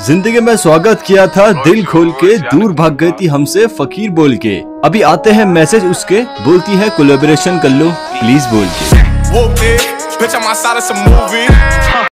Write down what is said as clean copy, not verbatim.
जिंदगी में स्वागत किया था दिल खोल के, दूर भाग गई थी हमसे फकीर बोल के। अभी आते हैं मैसेज उसके, बोलती है कोलैबोरेशन कर लो प्लीज बोल के।